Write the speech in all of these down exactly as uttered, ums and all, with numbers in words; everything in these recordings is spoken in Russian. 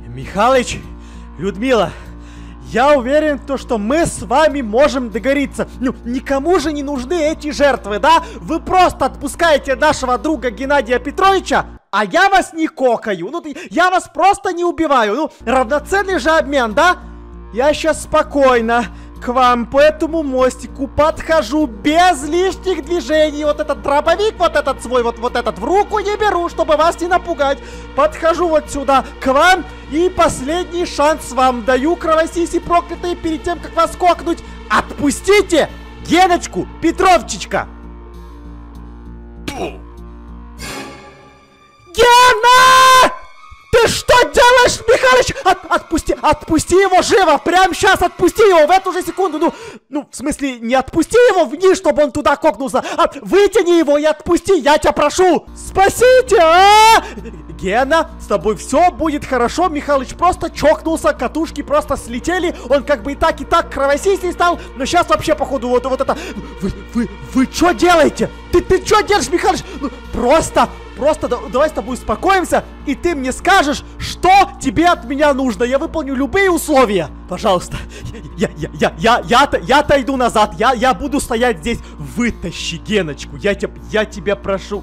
Михалыч, Людмила, я уверен, то, что мы с вами можем договориться. Ну, никому же не нужны эти жертвы, да? Вы просто отпускаете нашего друга Геннадия Петровича, а я вас не кокаю. Ну, я вас просто не убиваю. Ну, равноценный же обмен, да? Я сейчас спокойно к вам по этому мостику подхожу без лишних движений. Вот этот дробовик, вот этот свой, вот, вот этот в руку не беру, чтобы вас не напугать. Подхожу вот сюда к вам и последний шанс вам даю, кровосиси проклятые, перед тем, как вас кокнуть. Отпустите Геночку Петровчичка! Гена! Ты что делаешь, Михалыч? От, отпусти, отпусти его живо! Прямо сейчас отпусти его в эту же секунду! Ну, ну, в смысле, не отпусти его вниз, чтобы он туда кокнулся, а вытяни его и отпусти, я тебя прошу! Спасите, а! Гена, с тобой все будет хорошо, Михалыч просто чокнулся, катушки просто слетели, он как бы и так, и так кровосисей стал, но сейчас вообще, походу, вот, вот это... Вы, вы, вы что делаете? Ты, ты что держишь, Михалыч? Ну, просто... Просто да, давай с тобой успокоимся, и ты мне скажешь, что тебе от меня нужно. Я выполню любые условия. Пожалуйста, я, я, я, я, я, я отойду назад. Я, я буду стоять здесь. Вытащи Геночку. Я тебя, я тебя прошу.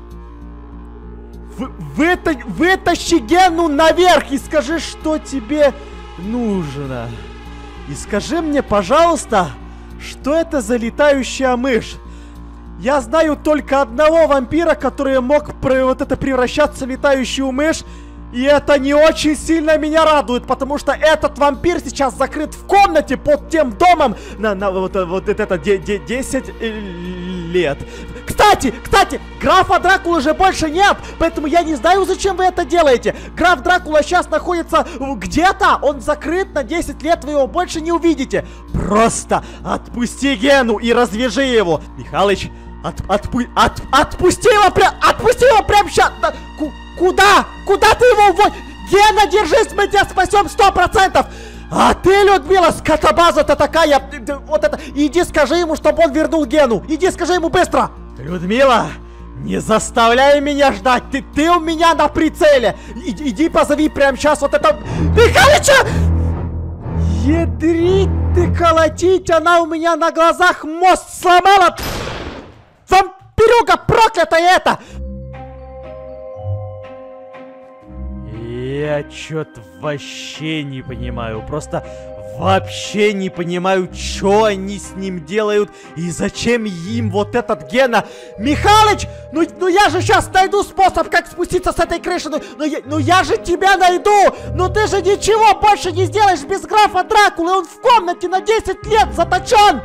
Вы, выта, вытащи Гену наверх и скажи, что тебе нужно. И скажи мне, пожалуйста, что это за летающая мышь? Я знаю только одного вампира, который мог про вот это превращаться в летающую мышь. И это не очень сильно меня радует, потому что этот вампир сейчас закрыт в комнате под тем домом на, на вот, вот это десять лет. Кстати, кстати, графа Дракулы же больше нет, поэтому я не знаю, зачем вы это делаете. Граф Дракула сейчас находится где-то, он закрыт на десять лет, вы его больше не увидите. Просто отпусти Гену и развяжи его. Михалыч, от, отпу, от, отпусти его прям, отпусти его прям сейчас. Куда? Куда ты его уводишь? Гена, держись, мы тебя спасем сто процентов. А ты, Людмила, скотобаза-то такая. Вот это, иди скажи ему, чтобы он вернул Гену. Иди скажи ему быстро. Людмила, не заставляй меня ждать. Ты, ты у меня на прицеле. Иди, иди позови прямо сейчас вот это... Михалыча! Ядрить ты колотить, она у меня на глазах мост сломала. Вампирюга проклятая это! Я чё-то вообще не понимаю, просто вообще не понимаю, что они с ним делают и зачем им вот этот Гена. Михалыч, ну, ну я же сейчас найду способ, как спуститься с этой крыши, ну, ну, я, ну я же тебя найду, но ты же ничего больше не сделаешь без графа Дракулы, он в комнате на десять лет заточен.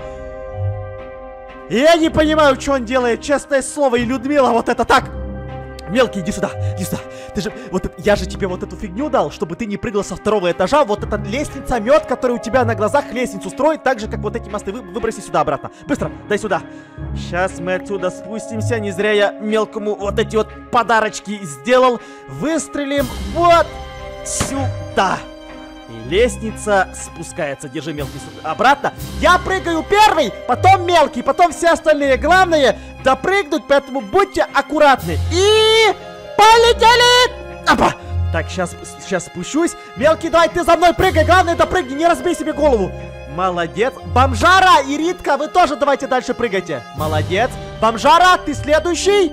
Я не понимаю, что он делает, честное слово, и Людмила вот это так. Мелкий, иди сюда, иди сюда. Ты же, вот, я же тебе вот эту фигню дал, чтобы ты не прыгал со второго этажа. Вот эта лестница, мед, который у тебя на глазах лестницу строит, так же, как вот эти мосты. Вы, выброси сюда обратно. Быстро, дай сюда. Сейчас мы отсюда спустимся. Не зря я мелкому вот эти вот подарочки сделал. Выстрелим вот сюда. И лестница спускается. Держи, мелкий, обратно. Я прыгаю первый, потом мелкий, потом все остальные. Главное допрыгнуть, поэтому будьте аккуратны. И полетели! Опа! Так, сейчас, сейчас спущусь. Мелкий, давай ты за мной прыгай. Главное допрыгни, не разбей себе голову. Молодец. Бомжара и Ритка, вы тоже давайте дальше прыгайте. Молодец. Бомжара, ты следующий.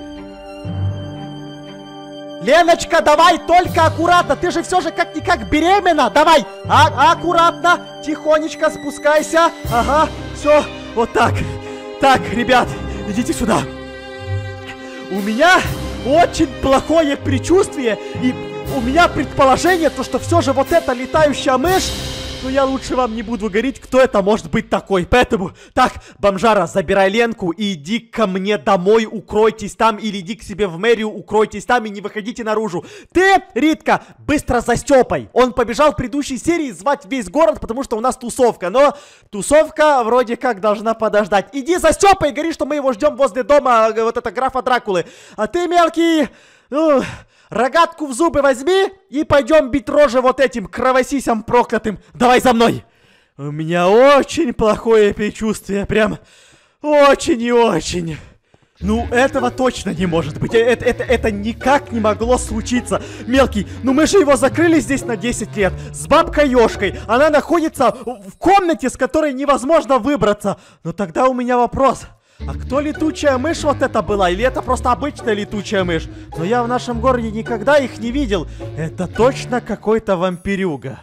Леночка, давай, только аккуратно. Ты же все же как-никак беременна. Давай, а аккуратно, тихонечко спускайся. Ага, все, вот так. Так, ребят, идите сюда. У меня очень плохое предчувствие. И у меня предположение, то, что все же вот эта летающая мышь. Но я лучше вам не буду говорить, кто это может быть такой. Поэтому, так, бомжара, забирай Ленку и иди ко мне домой, укройтесь там. Или иди к себе в мэрию, укройтесь там и не выходите наружу. Ты, Ритка, быстро за Степой. Он побежал в предыдущей серии звать весь город, потому что у нас тусовка. Но тусовка вроде как должна подождать. Иди за Степой и говори, что мы его ждем возле дома вот это графа Дракулы. А ты, мелкий, ну... рогатку в зубы возьми и пойдем бить рожи вот этим кровосисям проклятым. Давай за мной. У меня очень плохое предчувствие. Прям очень и очень. Ну, этого точно не может быть. Это, это, это никак не могло случиться. Мелкий, ну мы же его закрыли здесь на десять лет. С бабкой Ёшкой. Она находится в комнате, с которой невозможно выбраться. Но тогда у меня вопрос. А кто летучая мышь вот это была? Или это просто обычная летучая мышь? Но я в нашем городе никогда их не видел. Это точно какой-то вампирюга.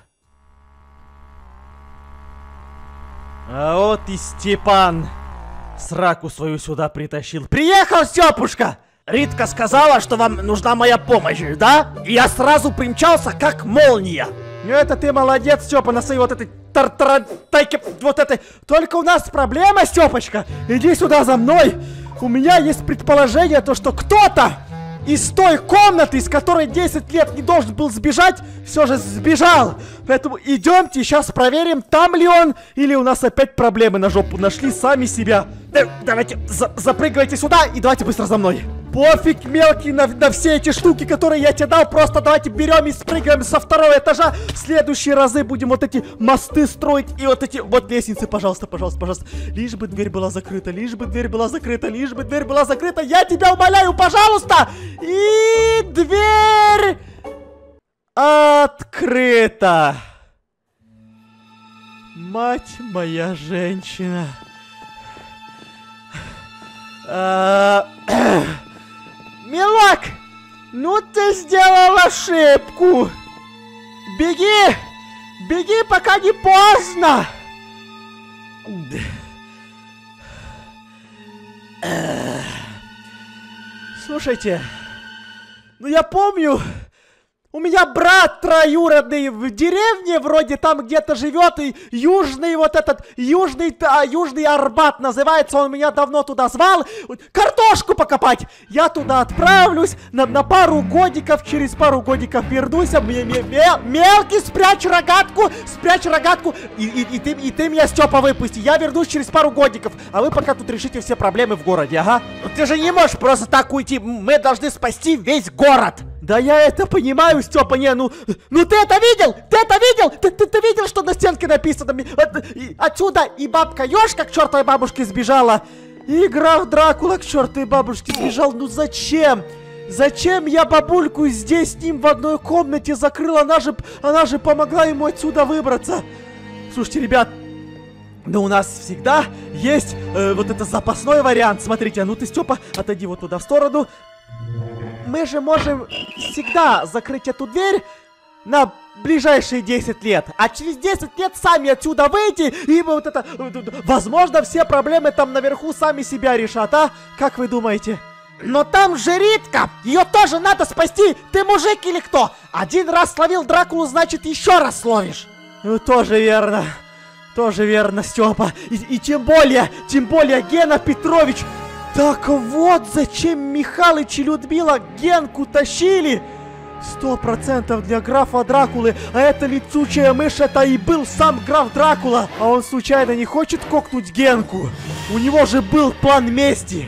А вот и Степан. Сраку свою сюда притащил. Приехал, Степушка! Ритка сказала, что вам нужна моя помощь, да? И я сразу примчался, как молния. Ну это ты молодец, Степа, на своей вот этой тартарантайке, вот этой. Только у нас проблема, Степочка. Иди сюда за мной. У меня есть предположение, то что кто-то из той комнаты, из которой десять лет не должен был сбежать, все же сбежал. Поэтому идемте, сейчас проверим, там ли он, или у нас опять проблемы на жопу нашли сами себя. Э, давайте, за запрыгивайте сюда и давайте быстро за мной. Пофиг, мелкий, на, на все эти штуки, которые я тебе дал. Просто давайте берем и спрыгаем со второго этажа. В следующие разы будем вот эти мосты строить и вот эти вот лестницы. Пожалуйста, пожалуйста, пожалуйста. Лишь бы дверь была закрыта, лишь бы дверь была закрыта, лишь бы дверь была закрыта. Я тебя умоляю, пожалуйста. И дверь открыта. Мать моя женщина. А... Милок, ну ты сделал ошибку. Беги, беги, пока не поздно. Слушайте, ну я помню, у меня брат троюродный в деревне вроде там где-то живет, и южный вот этот, южный, а, южный Арбат называется, он меня давно туда звал, картошку покопать. Я туда отправлюсь на, на пару годиков, через пару годиков вернусь, а мне, мне, мне, мелкий, спрячь рогатку, спрячь рогатку, и, и, и, ты, и ты меня, Степа, выпусти, я вернусь через пару годиков, а вы пока тут решите все проблемы в городе, ага. Ты же не можешь просто так уйти, мы должны спасти весь город. Да я это понимаю, Степа, не, ну, ну ты это видел? Ты это видел? Ты, ты, ты видел, что на стенке написано? От, и, отсюда и бабка Ёшка к чертовой бабушке сбежала, и граф Дракула к чертовой бабушке сбежал. Ну зачем? Зачем я бабульку здесь с ним в одной комнате закрыла? Она же, она же помогла ему отсюда выбраться. Слушайте, ребят, но у нас всегда есть э, вот это запасной вариант. Смотрите, а ну ты, Степа, отойди вот туда в сторону. Мы же можем всегда закрыть эту дверь на ближайшие десять лет, а через десять лет сами отсюда выйти, и вот это, возможно, все проблемы там наверху сами себя решат, а? Как вы думаете? Но там же Ритка, ее тоже надо спасти, ты мужик или кто? Один раз словил Дракулу, значит еще раз словишь. Ну, тоже верно, тоже верно, Степа, и, и тем более, тем более Гена Петрович. Так вот, зачем Михалыч и Людмила Генку тащили? Сто процентов для графа Дракулы, а эта летучая мышь, это и был сам граф Дракула. А он случайно не хочет кокнуть Генку? У него же был план мести.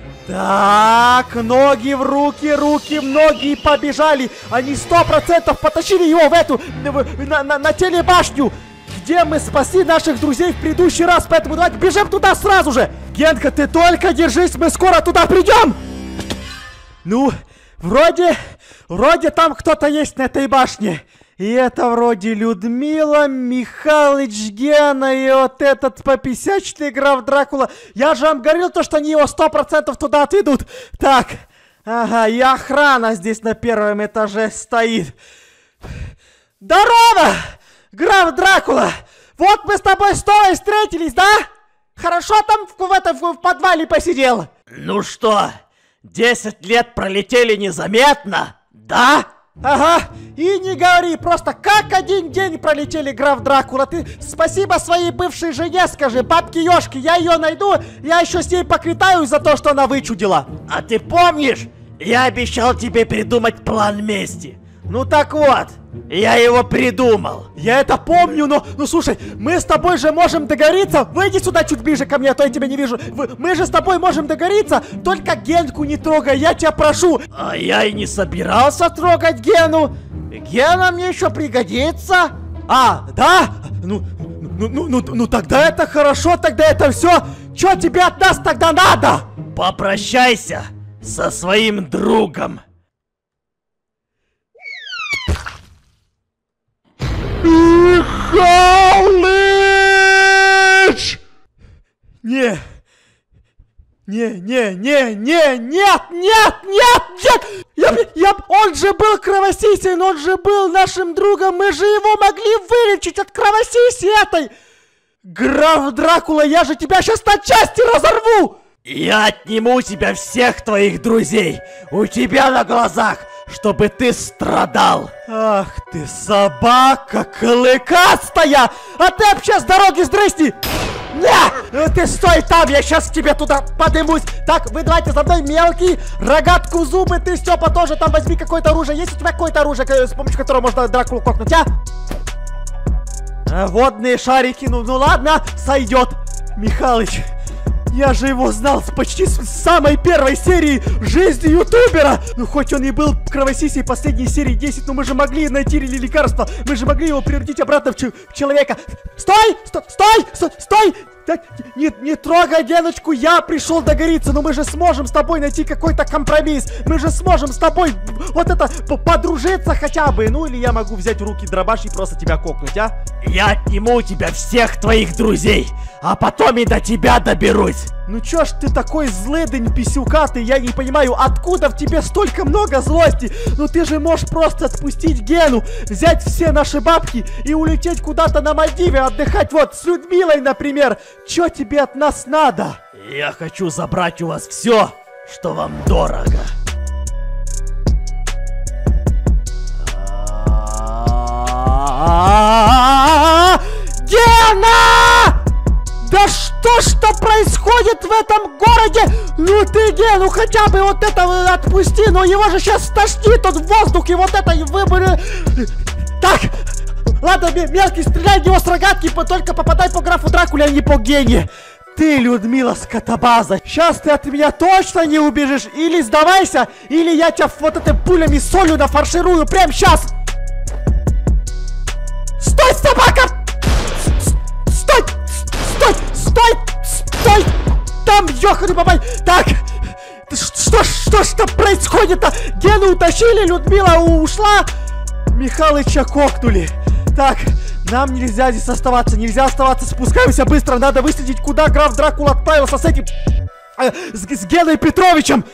Так, ноги в руки, руки в ноги и побежали. Они сто процентов потащили его в эту, на, на, на телебашню, где мы спасли наших друзей в предыдущий раз, поэтому давайте бежим туда сразу же. Генка, ты только держись, мы скоро туда придем. Ну, вроде, вроде там кто-то есть на этой башне. И это вроде Людмила, Михалыч, Гена и вот этот пописячный граф Дракула. Я же вам говорил то, что они его сто процентов туда отведут. Так, ага, и охрана здесь на первом этаже стоит. Здорово! Граф Дракула, вот мы с тобой с Товой встретились, да? Хорошо там в, в, этом, в подвале посидел? Ну что, десять лет пролетели незаметно, да? Ага, и не говори, просто как один день пролетели, граф Дракула. Ты спасибо своей бывшей жене скажи, бабке Ёшке, я ее найду, я еще с ней поквитаюсь за то, что она вычудила. А ты помнишь, я обещал тебе придумать план мести? Ну так вот, я его придумал. Я это помню, но, ну слушай, мы с тобой же можем договориться. Выйди сюда чуть ближе ко мне, а то я тебя не вижу. Мы же с тобой можем договориться, только Генку не трогай, я тебя прошу. А я и не собирался трогать Гену. Гена мне еще пригодится. А, да? Ну, ну, ну, ну, ну тогда это хорошо, тогда это все. Что тебе от нас тогда надо? Попрощайся со своим другом. Михалыч! Не. Не, не, не, не, нет, нет, нет, нет! Я, я, он же был кровосисен, он же был нашим другом, мы же его могли вылечить от кровосиси этой! Граф Дракула, я же тебя сейчас на части разорву! Я отниму у тебя всех твоих друзей, у тебя на глазах, чтобы ты страдал. Ах ты, собака клыкастая! А ты вообще с дороги сдрысни! Не! Ты стой там, я сейчас к тебе туда подымусь. Так, вы давайте за мной, мелкий. Рогатку, зубы, ты, Степа, тоже там возьми какое-то оружие. Есть у тебя какое-то оружие, с помощью которого можно Дракулу кокнуть, а? а водные шарики, ну, ну ладно, сойдет. Михалыч, я же его знал с почти с самой первой серии жизни ютубера. Ну, хоть он и был кровосисей последней серии десять, но мы же могли найти лекарство. Мы же могли его превратить обратно в, в человека. Стой! Стой! Стой! Стой! Стой! Так, не, не трогай Геночку, я пришел договориться, но мы же сможем с тобой найти какой-то компромисс. Мы же сможем с тобой вот это подружиться хотя бы. Ну или я могу взять в руки дробаш и просто тебя кокнуть, а? Я отниму у тебя всех твоих друзей, а потом и до тебя доберусь. Ну чё ж ты такой злыдень писюкатый, я не понимаю, откуда в тебе столько много злости? Ну ты же можешь просто отпустить Гену, взять все наши бабки и улететь куда-то на Мальдивы отдыхать, вот, с Людмилой, например. Чё тебе от нас надо? Я хочу забрать у вас все, что вам дорого. Гена! Да что что происходит в этом городе? Ну ты, Гену, хотя бы вот это отпусти, но его же сейчас стошнит от воздух и вот это и выборы. Так, ладно, мелкий, стреляй в него с рогатки, только попадай по графу Дракуле, а не по Гене. Ты, Людмила Скотобаза, сейчас ты от меня точно не убежишь. Или сдавайся, или я тебя вот этой пулями солью нафарширую прямо сейчас. Стой, собака! Стой! Стой! Стой! Стой! Там, ёханый бабай! Так! Что, что, что происходит-то? Гену утащили, Людмила ушла. Михалыча кокнули. Так, нам нельзя здесь оставаться, нельзя оставаться, спускаемся быстро, надо выследить, куда граф Дракула отправился с этим, э, с, с Геной Петровичем.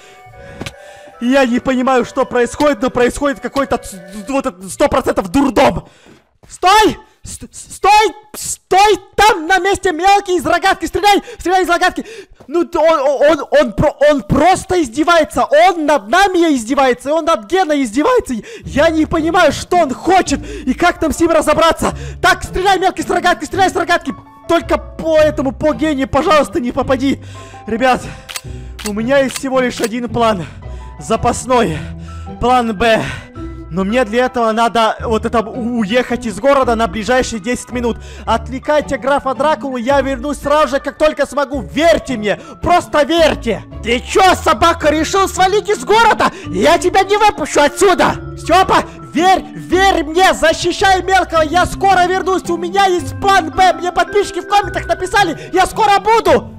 Я не понимаю, что происходит, но происходит какой-то вот сто процентов дурдом. Стой! Ст стой! Стой там на месте, мелкий, из рогатки, стреляй! Стреляй из рогатки! Ну, он, он, он, он, он просто издевается, он над нами издевается, и он над Геной издевается. Я не понимаю, что он хочет, и как нам с ним разобраться. Так, стреляй, мелкий, с рогатки, стреляй с рогатки! Только по этому, по Гене, пожалуйста, не попади. Ребят, у меня есть всего лишь один план. Запасной. План Б. Но мне для этого надо вот это уехать из города на ближайшие десять минут. Отвлекайте графа Дракулу, я вернусь сразу же, как только смогу. Верьте мне, просто верьте. Ты чё, собака, решил свалить из города? Я тебя не выпущу отсюда. Степа, верь, верь мне, защищай мелкого, я скоро вернусь. У меня есть план Б, мне подписчики в комментах написали, я скоро буду.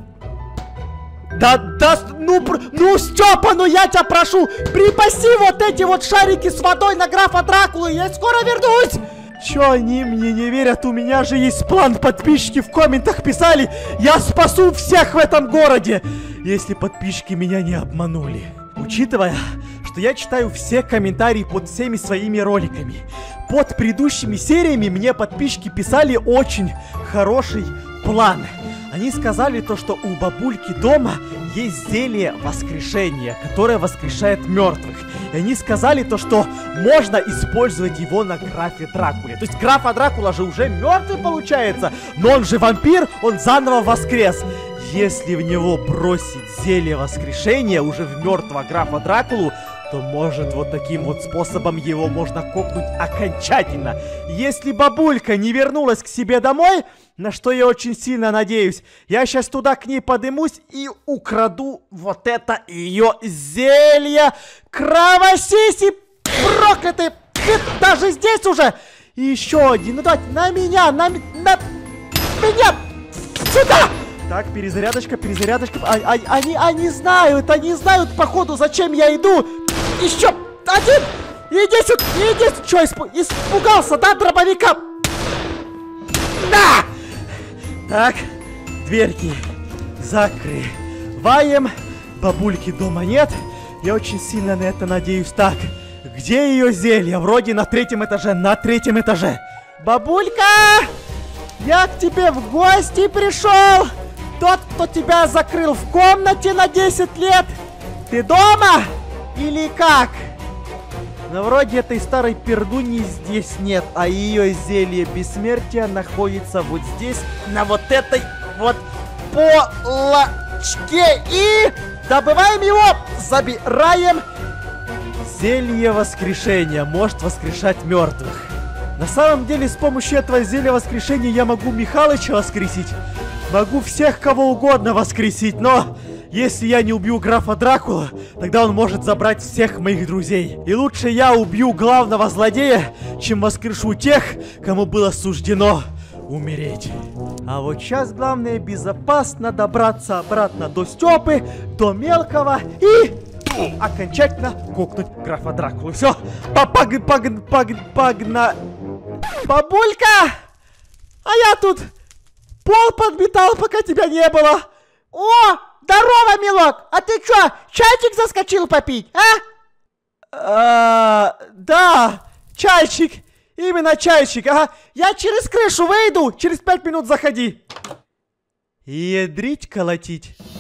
Да, да, ну, ну, Степа, ну я тебя прошу, припаси вот эти вот шарики с водой на графа Дракулу, я скоро вернусь. Чё они мне не верят? У меня же есть план, подписчики в комментах писали, я спасу всех в этом городе, если подписчики меня не обманули. Учитывая, что я читаю все комментарии под всеми своими роликами, под предыдущими сериями мне подписчики писали очень хороший план. Они сказали то, что у бабульки дома есть зелье воскрешения, которое воскрешает мертвых. И они сказали то, что можно использовать его на графе Дракуле. То есть графа Дракула же уже мертвый получается, но он же вампир, он заново воскрес. Если в него бросить зелье воскрешения уже в мертвого графа Дракулу, то может вот таким вот способом его можно кокнуть окончательно. Если бабулька не вернулась к себе домой, на что я очень сильно надеюсь, я сейчас туда к ней подымусь и украду вот это ее зелье. Кровосиси проклятые! Ты даже здесь уже! И еще один, ну давайте, на меня, на, на меня! Сюда! Так, перезарядочка, перезарядочка. А, а, они, они знают, они знают, походу, зачем я иду. Еще один. Иди сюда, иди сюда. Че, испу испугался, да, дробовика? Да! Так, дверки закрываем. Бабульки дома нет. Я очень сильно на это надеюсь. Так, где ее зелье? Вроде на третьем этаже, на третьем этаже. Бабулька! Я к тебе в гости пришел. Тот, кто тебя закрыл в комнате на десять лет. Ты дома? Или как? Но вроде этой старой пердуни здесь нет, а ее зелье бессмертия находится вот здесь, на вот этой вот полочке. И добываем его, забираем. Зелье воскрешения может воскрешать мертвых. На самом деле, с помощью этого зелья воскрешения я могу Михалыча воскресить. Могу всех кого угодно воскресить, но если я не убью графа Дракула, тогда он может забрать всех моих друзей. И лучше я убью главного злодея, чем воскрешу тех, кому было суждено умереть. А вот сейчас главное безопасно добраться обратно до Степы, до Мелкого и окончательно кокнуть графа Дракулу. Все, пог, пог, пог, погна... Бабулька! А я тут пол подметал, пока тебя не было. О, здорово, милок! А ты чё, чайчик заскочил попить, а? А, да, чайчик. Именно чайчик, ага. Я через крышу выйду, через пять минут заходи. Ядрить колотить.